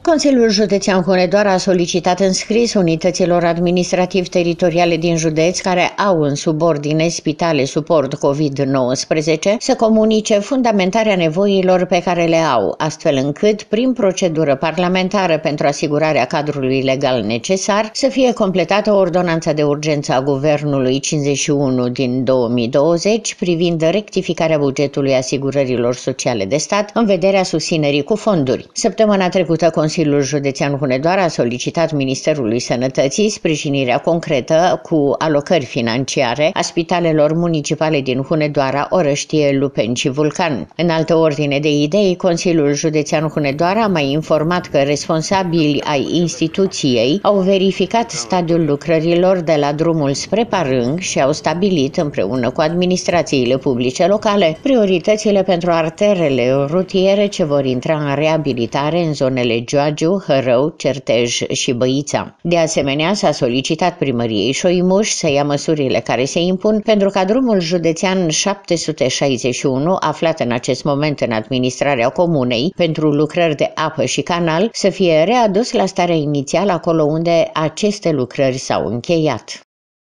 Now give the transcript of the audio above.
Consiliul Județean Hunedoara a solicitat în scris unităților administrativ-teritoriale din județ care au în subordine spitale suport COVID-19 să comunice fundamentarea nevoilor pe care le au, astfel încât, prin procedură parlamentară pentru asigurarea cadrului legal necesar, să fie completată ordonanța de urgență a Guvernului 51 din 2020 privind rectificarea bugetului asigurărilor sociale de stat în vederea susținerii cu fonduri. Săptămâna trecută, Consiliul Județean Hunedoara a solicitat Ministerului Sănătății sprijinirea concretă cu alocări financiare a spitalelor municipale din Hunedoara, Orăștie, Lupeni și Vulcan. În altă ordine de idei, Consiliul Județean Hunedoara a mai informat că responsabili ai instituției au verificat stadiul lucrărilor de la drumul spre Parâng și au stabilit, împreună cu administrațiile publice locale, prioritățile pentru arterele rutiere ce vor intra în reabilitare în zonele Gioagiu, Hărău, Certej și Băița. De asemenea, s-a solicitat primăriei Șoimuș să ia măsurile care se impun pentru ca drumul județean 761, aflat în acest moment în administrarea comunei pentru lucrări de apă și canal, să fie readus la starea inițială acolo unde aceste lucrări s-au încheiat.